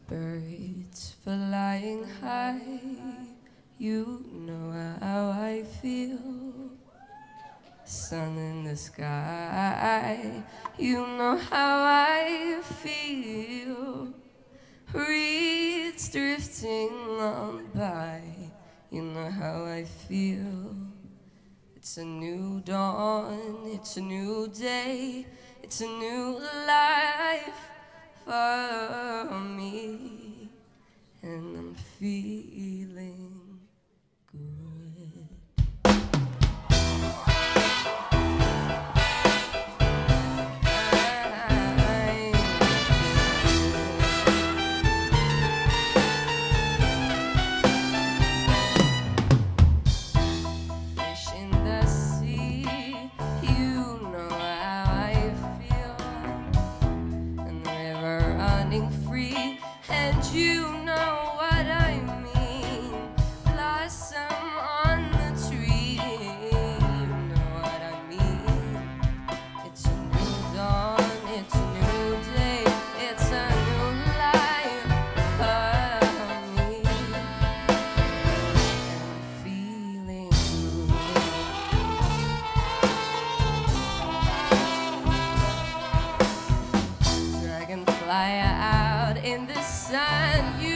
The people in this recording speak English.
Birds flying high, you know how I feel. Sun in the sky, you know how I feel. Reeds drifting on by, you know how I feel. It's a new dawn, it's a new day, it's a new life for me, and I'm feeling good. Fish in the sea, you know how I feel, and the river running free, and you know what I mean. Blossom on the tree, you know what I mean. It's a new dawn, it's a new day, it's a new life for me, and I'm feeling good. Dragonfly out in the sun, you